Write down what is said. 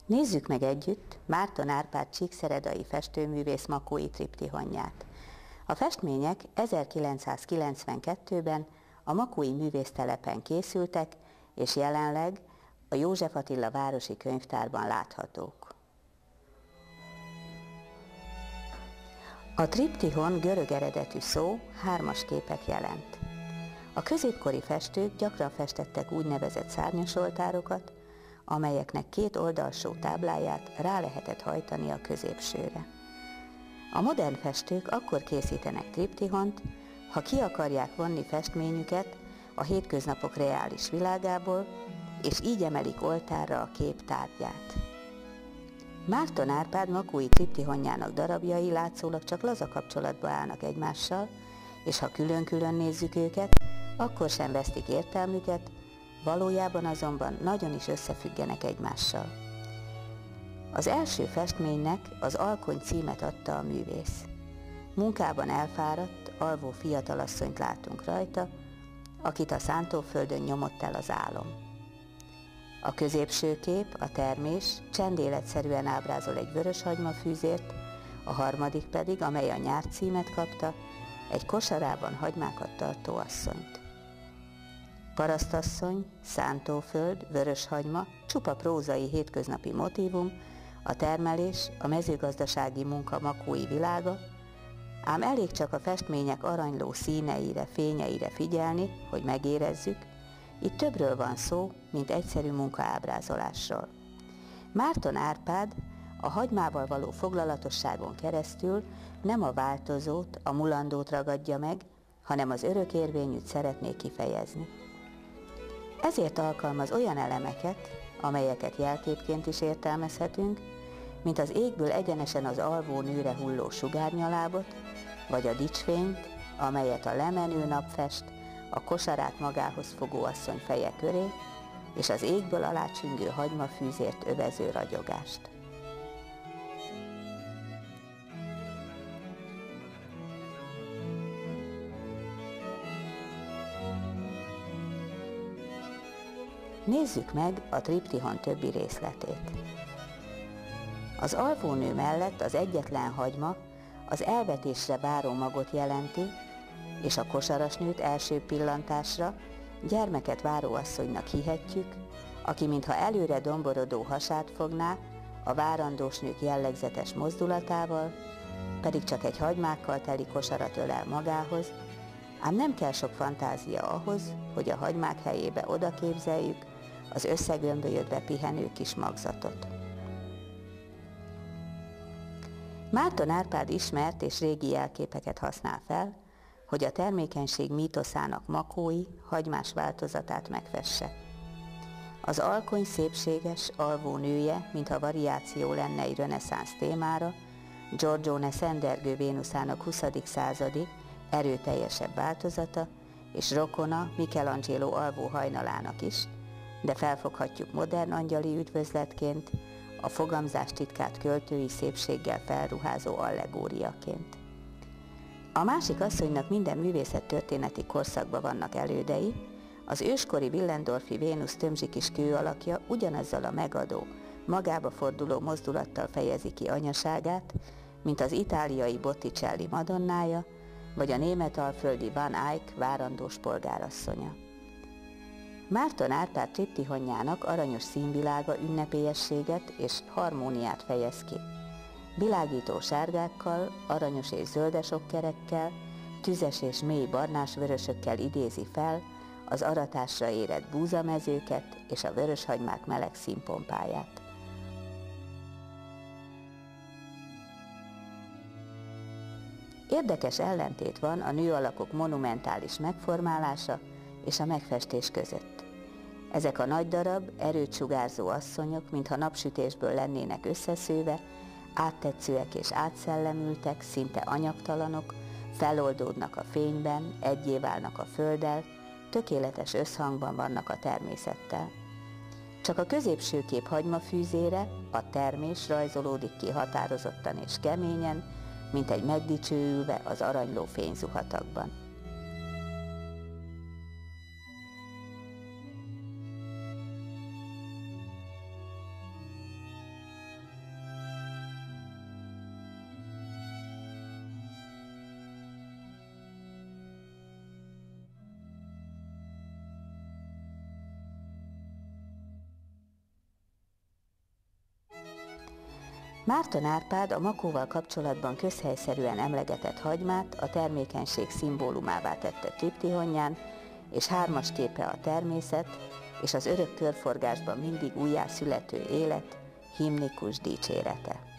Nézzük meg együtt Márton Árpád csíkszeredai festőművész makói triptihonját. A festmények 1992-ben a makói művésztelepen készültek, és jelenleg a József Attila városi könyvtárban láthatók. A triptihon görög eredetű szó hármas képet jelent. A középkori festők gyakran festettek úgynevezett szárnyasoltárokat, amelyeknek két oldalsó tábláját rá lehetett hajtani a középsőre. A modern festők akkor készítenek triptihont, ha ki akarják vonni festményüket a hétköznapok reális világából, és így emelik oltárra a kép tárgyát. Márton Árpád makói triptihonjának darabjai látszólag csak laza kapcsolatba állnak egymással, és ha külön-külön nézzük őket, akkor sem vesztik értelmüket, valójában azonban nagyon is összefüggenek egymással. Az első festménynek az Alkony címet adta a művész. Munkában elfáradt, alvó fiatalasszonyt látunk rajta, akit a szántóföldön nyomott el az álom. A középső kép, a termés csendéletszerűen ábrázol egy vöröshagymafűzért, a harmadik pedig, amely a Nyár címet kapta, egy kosarában hagymákat tartó asszonyt. Parasztasszony, szántóföld, vöröshagyma, csupa prózai hétköznapi motívum, a termelés, a mezőgazdasági munka makói világa, ám elég csak a festmények aranyló színeire, fényeire figyelni, hogy megérezzük, itt többről van szó, mint egyszerű munkaábrázolásról. Márton Árpád a hagymával való foglalatosságon keresztül nem a változót, a mulandót ragadja meg, hanem az örökérvényűt szeretné kifejezni. Ezért alkalmaz olyan elemeket, amelyeket jelképként is értelmezhetünk, mint az égből egyenesen az alvó nőre hulló sugárnyalábot, vagy a dicsfényt, amelyet a lemenő nap fest a kosarát magához fogó asszony feje köré, és az égből alácsüngő hagymafűzért övező ragyogást. Nézzük meg a triptihon többi részletét. Az alvónő mellett az egyetlen hagyma az elvetésre váró magot jelenti, és a kosarasnőt első pillantásra gyermeket váró asszonynak hihetjük, aki mintha előre domborodó hasát fogná, a várandós nők jellegzetes mozdulatával, pedig csak egy hagymákkal teli kosarat ölel magához, ám nem kell sok fantázia ahhoz, hogy a hagymák helyébe oda képzeljük az összegömbölyödve pihenő kis magzatot. Márton Árpád ismert és régi jelképeket használ fel, hogy a termékenység mítoszának makói, hagymás változatát megfesse. Az alkony szépséges, alvó nője, mintha variáció lenne egy reneszánsz témára, Giorgione szendergő Vénuszának 20. századi, erőteljesebb változata, és rokona Michelangelo alvó hajnalának is, de felfoghatjuk modern angyali üdvözletként, a fogamzás titkát költői szépséggel felruházó allegóriaként. A másik asszonynak minden művészettörténeti korszakban vannak elődei, az őskori Willendorfi Vénusz tömzsi kis kő alakja ugyanazzal a megadó, magába forduló mozdulattal fejezi ki anyaságát, mint az itáliai Botticelli Madonnája, vagy a németalföldi Van Eyck várandós polgárasszonya. Márton Árpád triptihonjának aranyos színvilága ünnepélyességet és harmóniát fejez ki. Világító sárgákkal, aranyos és zöldes okkerekkel, tüzes és mély barnás-vörösökkel idézi fel az aratásra érett búzamezőket és a vöröshagymák meleg színpompáját. Érdekes ellentét van a nőalakok monumentális megformálása és a megfestés között. Ezek a nagy darab, erőt sugárzó asszonyok, mintha napsütésből lennének összeszőve, áttetszőek és átszellemültek, szinte anyagtalanok, feloldódnak a fényben, eggyé válnak a földdel, tökéletes összhangban vannak a természettel. Csak a középső kép hagymafűzére, a termés rajzolódik ki határozottan és keményen, mint egy megdicsőülve az aranyló fényzuhatakban. Márton Árpád a makóval kapcsolatban közhelyszerűen emlegetett hagymát a termékenység szimbólumává tette triptihonján, és hármas képe a természet és az örök körforgásban mindig újjászülető élet himnikus dicsérete.